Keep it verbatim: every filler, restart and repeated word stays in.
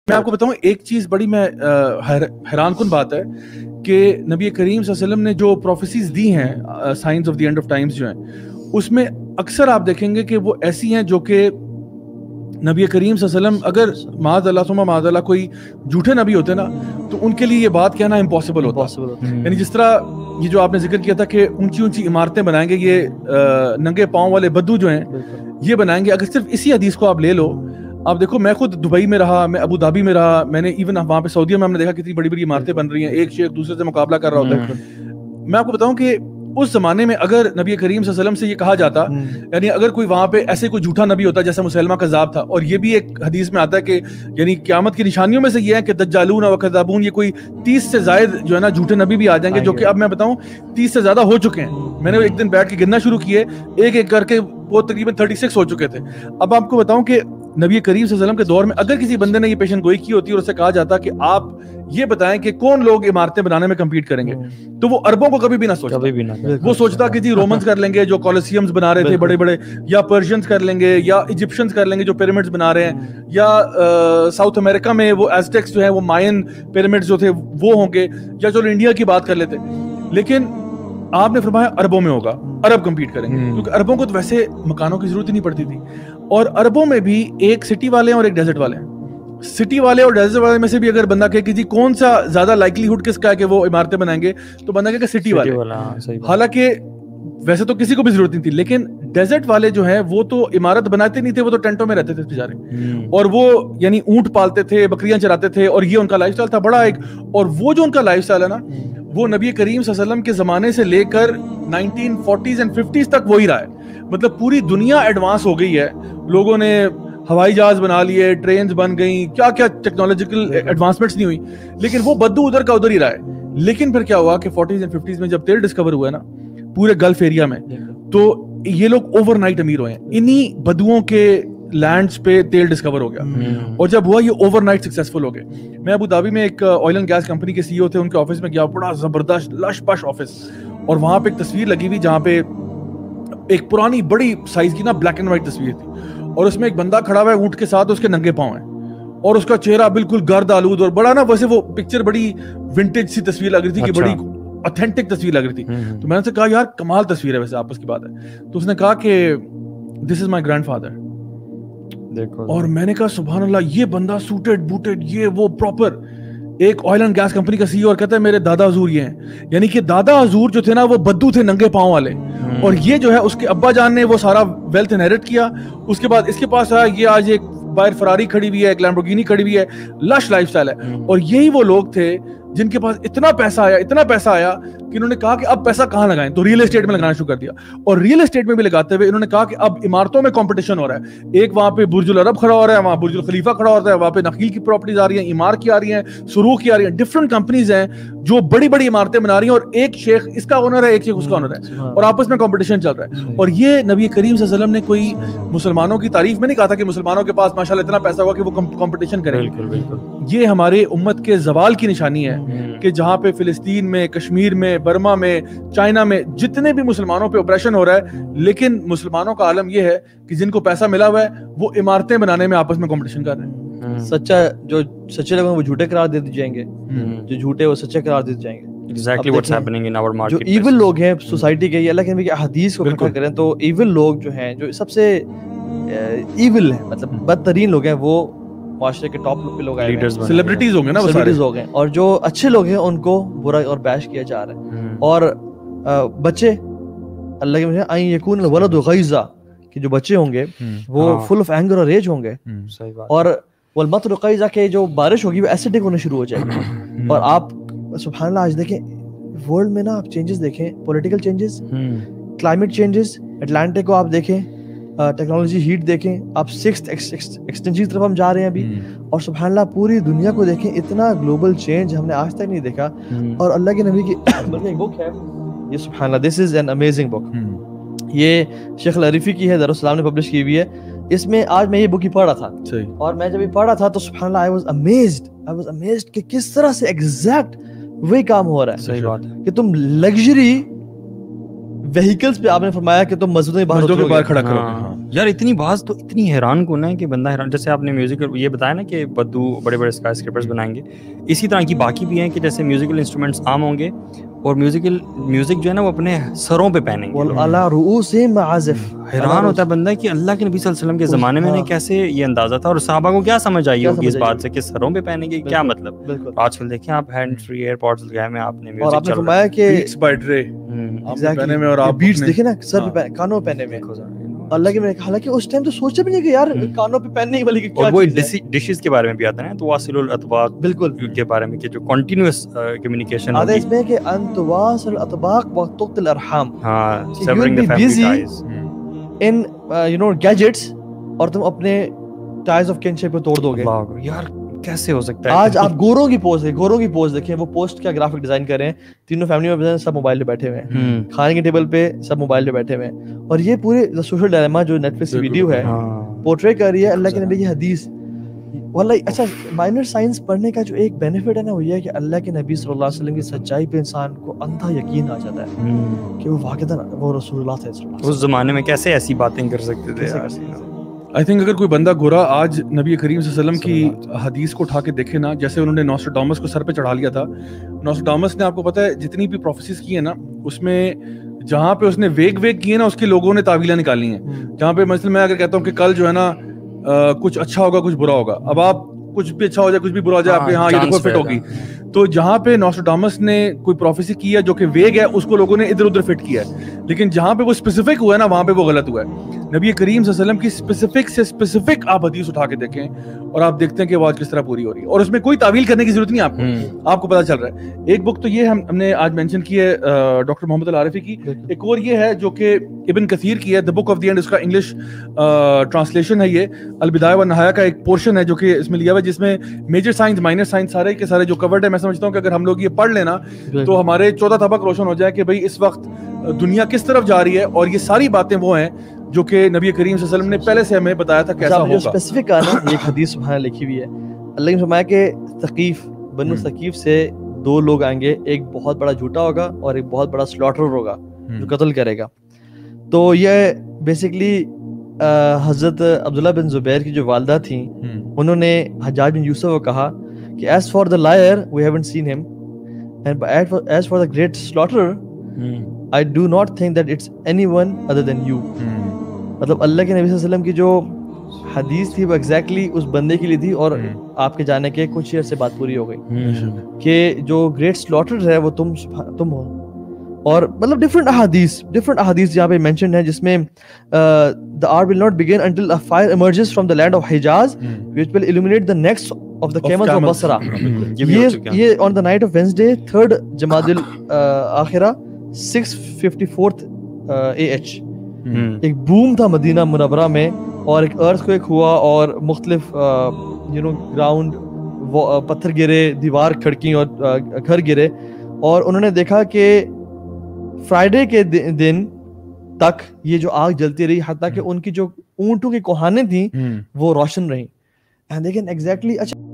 میں آپ کو بتاؤں ایک چیز بڑی میں حیران کن بات ہے کہ نبی کریم صلی اللہ علیہ وسلم نے جو پروفیسیز دی ہیں signs of the end of times جو ہیں اس میں اکثر آپ دیکھیں گے کہ وہ ایسی ہیں جو کہ نبی کریم صلی اللہ علیہ وسلم اگر معاذ اللہ ثم معاذ اللہ کوئی جھوٹے نبی ہوتے نا تو ان کے لیے یہ بات کہنا امپاسبل ہوتا. یعنی جس طرح یہ جو آپ نے ذکر کیا تھا کہ اونچی اونچی عمارتیں بنائیں گے یہ ننگے پاؤں والے بدو جو ہیں یہ بنائیں گے, اگر صرف اسی حدیث کو آپ لے لو, آپ دیکھو میں خود دبئی میں رہا, میں ابو دھابی میں رہا, میں نے ایون وہاں پہ سعودیہ میں ہم نے دیکھا کتنی بڑی بڑی عمارتیں بن رہی ہیں, ایک شیخ دوسرے سے مقابلہ کر رہا ہوتا ہے. میں آپ کو بتاؤں کہ اس زمانے میں اگر نبی کریم صلی اللہ علیہ وسلم سے یہ کہا جاتا, یعنی اگر کوئی وہاں پہ ایسے کوئی جھوٹا نبی ہوتا جیسے مسلمہ کذاب تھا, اور یہ بھی ایک حدیث میں آتا ہے کہ یعنی قیامت کی نشانیوں میں سے یہ ہے کہ دجالون و کذابون, یہ کوئی تیس سے زائد جو ہے نا جھوٹے نبی بھی آ جائیں گے, جو کہ اب میں بتاؤں تیس سے زیادہ ہو چکے ہیں. میں نے ایک دن بیٹھ کے گننا شروع کیے, ایک ایک کر کے وہ تقریباً تھرٹی سکس ہو چکے تھے. اب آپ کو بتاؤں کہ نبی کریم صلی اللہ علیہ وسلم کے دور میں اگر کسی بندے نے یہ پیشن گوئی کی ہوتی اور اسے کہا جاتا کہ آپ یہ بتائیں کہ کون لوگ عمارتیں بنانے میں کمپیٹ کریں گے, تو وہ عربوں کو کبھی بھی نہ سوچتا. وہ سوچتا کہ جی رومنز کر لیں گے جو کولوسیمز بنا رہے تھے بڑے بڑے, یا پرشینز کر لیں گے, یا ایجپشنز کر لیں گے جو پیرامڈز بنا رہے ہیں, یا ساؤتھ امریکہ میں وہ ایزٹیکس جو ہیں وہ مائن پیرامڈز جو تھے وہ ہوں گے, یا چلو انڈیا کی بات کر لیتے. لیکن آپ نے فرمایا عربوں میں ہوگا, عرب کمپیٹ کریں گے, کیونکہ عربوں کو تو ویسے مکانوں کی ضرورت ہی نہیں پڑتی تھی, اور عربوں میں بھی ایک سٹی والے ہیں اور ایک ڈیزرٹ والے ہیں. سٹی والے اور ڈیزرٹ والے میں سے بھی اگر بندہ کہے کہ جی کون سا زیادہ لائکلی ہوڈ کس کا ہے کہ وہ عمارتیں بنائیں گے, تو بندہ کہے کہ سٹی والے. حالانکہ ویسے تو کسی کو بھی ضرورت نہیں تھی, لیکن ڈیزرٹ والے جو ہیں وہ تو عمارت بناتے نہیں تھے, وہ تو ٹینٹوں میں رہتے تھے بیچارے, اور وہ یعنی اونٹ پالتے تھے, بکریاں چراتے تھے, اور یہ ان کا لائف سٹائل تھا بڑا ایک. اور وہ جو ان کا لائف سٹائل ہے نا وہ نبی کریم صلی اللہ علیہ وسلم کے زمانے سے لے کر نائنٹین فورٹیز اینڈ ففٹیز تک وہی رہا ہے. مطلب پوری دنیا ایڈوانس ہو گئی ہے, لوگوں نے ہوائی جہاز بنا لیے, ٹرینز بن گئیں, کیا کیا ٹیکنالوجیکل ایڈوانسمنٹس نہیں ہوئی, لیکن وہ بدو ادھر کا ادھر ہی رہا ہے. لیکن پھر کیا ہوا کہ فورٹیز اینڈ ففٹیز میں جب تیل ڈسکور ہوا ہے نا پورے گلف ایریا میں, تو یہ لوگ اوور نائٹ امیر ہوئے ہیں. انہی بدوؤں کے لینڈز پہ تیل ڈسکور ہو گیا, اور جب ہوا یہ اوور نائٹ سکسیسفل ہو گئے. میں ابو دھابی میں ایک آئل اینڈ گیس کمپنی کے سی او تھے, ان کے آفس میں گیا, بڑا زبردست لش پش آفس, اور وہاں پہ ایک تصویر لگی ہوئی جہاں پہ ایک پرانی بڑی سائز کی نا بلیک اینڈ وائٹ تصویر تھی, اور اس میں ایک بندہ کھڑا ہوا ہے اونٹ کے ساتھ, اس کے ننگے پاؤں ہیں, اور اس کا چہرہ بالکل گرد آلود, اور بڑا نا ویسے وہ پکچر بڑی ونٹیج سی تصویر لگ رہی تھی, کہ بڑی اتھینٹک تصویر لگ رہی تھی. تو میں نے سے کہا یار کمال تصویر ہے, ویسے آپس کی بات ہے. تو اس نے کہا کہ دس از مائی گرینڈ فادر. اور میں نے کہا سبحان اللہ, یہ بندہ سوٹڈ بوٹڈ یہ وہ پراپر ایک آئل اینڈ گیس کمپنی کا سی او, اور کہتا ہے میرے دادا حضور یہ ہیں. یعنی کہ دادا حضور جو تھے نا وہ بدو تھے ننگے پاؤں والے, اور یہ جو ہے اس کے ابا جان نے وہ سارا ویلتھ انہیرٹ کیا. اس کے بعد اس کے پاس آیا, یہ آج ایک باہر فراری کھڑی ہوئی ہے, ایک لیمبورگینی کھڑی ہوئی ہے, لش لائف سٹائل ہے. اور یہی وہ لوگ تھے جن کے پاس اتنا پیسہ آیا اتنا پیسہ آیا کہ انہوں نے کہا کہ اب پیسہ کہاں لگائیں, تو ریل اسٹیٹ میں لگانا شروع کر دیا. اور ریل اسٹیٹ میں بھی لگاتے ہوئے انہوں نے کہا کہ اب عمارتوں میں کمپٹیشن ہو رہا ہے. ایک وہاں پہ برج العرب کھڑا ہو رہا ہے, وہاں برج الخلیفہ کھڑا ہوتا ہے, وہاں پہ نخیل کی پراپرٹیز آ رہی ہیں, عمار کی آ رہی ہیں, سروخ کی آ رہی ہیں, ڈفرنٹ کمپنیز ہیں جو بڑی بڑی عمارتیں بنا رہی ہیں, اور ایک شیخ اس کا اونر ہے, ایک شیخ اس کا اونر ہے, اور آپس میں کمپٹیشن چل رہا ہے. اور یہ نبی کریم صلی اللہ علیہ وسلم نے کوئی مسلمانوں کی تعریف میں نہیں کہا تھا کہ مسلمانوں کے پاس ماشاءاللہ اتنا پیسہ ہوا کہ وہ کمپٹیشن کریں. یہ ہمارے امت کے زوال کی نشانی ہے کہ جہاں پہ فلسطین میں, کشمیر میں, برما میں, چائنا میں جتنے بھی مسلمانوں پہ آپریشن ہو رہا ہے, لیکن مسلمانوں کا عالم یہ ہے کہ جن کو پیسہ ملا ہوا ہے وہ عمارتیں بنانے میں آپس میں کمپٹیشن کر رہے ہیں. سچا جو سچے لوگوں وہ جھوٹے قرار دے دی جائیں گے, جو جھوٹے وہ سچے قرار دے دی جائیں گے. Exactly what's happening in our market. جو ایول لوگ ہیں سوسائٹی کے, یہ اللہ کے نبی کی احادیث کو اکٹھا کریں تو ایول لوگ جو ہیں, جو سب سے ایول ہیں, مطلب بدترین لوگ ہیں, وہ معاشرے کے ٹاپ پہ لوگ آئے ہیں, سیلیبریٹیز ہوں گے نا, سیلیبریٹیز ہو گئے, اور جو اچھے لوگ ہیں ان کو برا اور بیش کیا جا رہا ہے. اور بچے اللہ کے آئیں یکون الولد غیظا, کہ جو بچے ہوں گے وہ فل آف اینگر اور ریج ہوں گے, اور والمطر غیظا کہ جو بارش ہوگی وہ ایسیڈک ہونا شروع ہو جائے گی. اور آپ سبحان اللہ آج دیکھیں ورلڈ میں نا, آپ چینجز دیکھیں, political changes, climate changes, Atlantic کو آپ دیکھیں, ٹیکنالوجی ہیٹ دیکھیں, آپ سکستھ ایکسٹینشن کی طرف ہم جا رہے ہیں ابھی, اور سبحان اللہ پوری دنیا کو دیکھیں, اتنا گلوبل چینج ہم نے آج تک نہیں دیکھا. اور اللہ کے نبی کی بلکہ ایک بک ہے یہ, سبحان اللہ, دس از این امیزنگ بک, یہ شیخ العریفی کی ہے, دارالسلام نے پبلش کی ہوئی ہے. اس میں آج میں یہ بک ہی پڑھ رہا تھا, اور میں جب یہ پڑھ رہا تھا تو سبحان اللہ I was amazed, I was amazed کہ کس طرح سے ایگزیکٹ وہی کام ہو رہا ہے. صحیح بات ہے کہ تم لگژری وہیکلز پہ, آپ نے فرمایا کہ تم مسجدوں کے باہر کھڑا کرو, یار اتنی باز تو اتنی حیران کن ہے کہ بندہ حیران. جیسے آپ نے میوزیکل یہ بتایا نا کہ بدو بڑے بڑے اسکائی اسکرپرز بنائیں گے, اسی طرح کی باقی بھی ہیں کہ جیسے میوزیکل انسٹرومنٹس عام ہوں گے اور میوزیکل میوزک جو ہے نا وہ اپنے سروں پہ پہنیں گے. وعلی رؤوسہم معازف. حیران ہوتا ہے بندہ کہ اللہ کے نبی صلی اللہ علیہ وسلم کے زمانے میں کیسے یہ اندازہ تھا, اور صحابہ کو کیا سمجھ آئی ہوگی اس بات سے کہ سروں پہ پہنیں گے, کیا مطلب. آج کل دیکھیں آپ ہینڈ فری ایئر پوڈز لگائے میں آپ نے میوزک چل رہا ہے, اور آپ نے فرمایا کہ بیٹس بائی ڈرے پہنے میں, اور آپ بیٹس دیکھیں نا سر پہ کانوں پہنے میں اللہ کے. حالانکہ اس ٹائم تو سوچا بھی نہیں کہ یار کانوں پہ پہننے والی کیا چیز ہے. اور وہ ڈشز کے بارے میں بھی آتا ہے نا, تواصل الاطباق بالکل کے بارے میں کہ جو کنٹینیوس کمیونیکیشن ہوتی ہے. اس میں کہ ان تواصل الاطباق وتقطع الارحام. ہاں, severing the family ties in you know gadgets, اور تم اپنے ٹائز آف کنشپ پہ توڑ دو گے. یار کیسے ہو سکتا ہے. آج آپ گوروں کی پوسٹ دیکھیں, گوروں کی پوسٹ دیکھیں, وہ پوسٹ کیا گرافک ڈیزائن کر رہے ہیں, تینوں فیملی میں سب موبائل پہ بیٹھے ہوئے ہیں, کھانے کے ٹیبل پہ سب موبائل پہ بیٹھے ہوئے ہیں. اور یہ پورے سوشل ڈائلیما جو نیٹ فلکس کی ویڈیو ہے پورٹرے کر رہی ہے اللہ کے نبی کی حدیث. واللہ اچھا مائنر سائنس پڑھنے کا جو ایک بینیفٹ ہے نا وہ یہ ہے کہ اللہ کے نبی صلی اللہ علیہ وسلم کی سچائی پہ انسان کو اندھا یقین آ جاتا ہے کہ وہ واقعتاً وہ رسول اللہ صلی اللہ علیہ وسلم. اس زمانے میں کیسے ایسی باتیں کر سکتے تھے. آئی تھنک اگر کوئی بندہ گورا آج نبی کریم صلی اللہ علیہ وسلم کی حدیث کو اٹھا کے دیکھے نا, جیسے انہوں نے نوسٹراڈامس کو سر پہ چڑھا لیا تھا. نوسٹراڈامس نے آپ کو پتا ہے جتنی بھی پروفیسیز کی ہیں نا, اس میں جہاں پہ اس نے ویگ ویگ کی ہے نا, اس کے لوگوں نے تعویلیں نکالی ہیں. جہاں پہ مثلا میں اگر کہتا ہوں کہ کل جو ہے نا کچھ اچھا ہوگا کچھ برا ہوگا, اب آپ کچھ بھی اچھا ہو جائے کچھ بھی برا ہو جائے آپ کے ہاں یہ دیکھو فٹ ہوگی. تو جہاں پہ نوسٹراڈامس نے کوئی پروفیسی کی ہے جو کہ ویگ ہے, اس کو لوگوں نے ادھر ادھر فٹ کیا ہے. لیکن جہاں پہ وہ اسپیسیفک ہوا ہے نا وہاں پہ وہ غلط ہوا ہے. نبی کریم صلی اللہ علیہ وسلم کی اسپیسیفک سے اسپیسیفک آپ حدیث اٹھا کے دیکھیں اور آپ دیکھتے ہیں کہ وہ آج کس طرح پوری ہو رہی ہے, اور اس میں کوئی تعویل کرنے کی ضرورت نہیں آپ کو, آپ کو پتہ چل رہا ہے. ایک بک تو یہ ہم ہم نے آج مینشن کی ہے ڈاکٹر محمد العارفی کی, ایک اور یہ ہے جو کہ ابن کثیر کی ہے, دی بک آف دی اینڈ, اس کا انگلش ٹرانسلیشن ہے. یہ البدایہ و النہایہ کا ایک پورشن ہے جو کہ اس میں لیا ہوا ہے, جس میں میجر سائنس مائنر سائنس سارے کے سارے جو کورڈ ہے. میں سمجھتا ہوں کہ اگر ہم لوگ یہ پڑھ لینا تو ہمارے چودہ طبق روشن ہو جائے کہ بھائی اس وقت دنیا کس طرف جا رہی ہے, اور یہ ساری باتیں وہ ہیں جو کہ نبی کریم صلی اللہ علیہ وسلم نے پہلے سے ہمیں بتایا تھا کیسا ہوگا. جو اسپیسیفک ہے نا ایک حدیث سبحان لکھی ہوئی ہے, اللہ نے فرمایا کہ ثقیف بنو ثقیف سے دو لوگ آئیں گے, ایک بہت بڑا جھوٹا ہوگا اور ایک بہت بڑا سلاٹرر ہوگا جو قتل کرے گا. تو یہ بیسیکلی حضرت عبداللہ بن زبیر کی جو والدہ تھیں, انہوں نے حجاج بن یوسف کو کہا کہ as for the liar we haven't seen him and as for the great slaughterer I do not think that it's anyone other than you. مطلب اللہ کے نبی صلی اللہ علیہ وسلم کی جو حدیث تھی وہ ایگزیکٹلی اس بندے کے لیے تھی, اور آپ کے جانے کے کچھ عرصے بعد پوری ہو گئی کہ جو گریٹ سلاٹر ہے وہ تم تم ہو. اور مطلب ڈفرنٹ احادیث ڈفرنٹ احادیث جہاں پہ مینشنڈ ہے, جس میں the hour will not begin until a fire emerges from the land of Hijaz which will illuminate the necks of the camels of Basra. یہ یہ on the night of Wednesday third Jamad al-Akhirah six fifty-fourth A H ایک boom تھا مدینہ منورہ میں, اور ایک ارتھ quick ہوا, اور مختلف یو نو گراؤنڈ پتھر گرے, دیوار کھڑکی اور گھر گرے, اور انہوں نے دیکھا کہ فرائیڈے کے دن تک یہ جو آگ جلتی رہی, حتیٰ کہ ان کی جو اونٹوں کی کوہانیں تھیں وہ روشن رہیں. اینڈ لیکن ایگزیکٹلی اچھا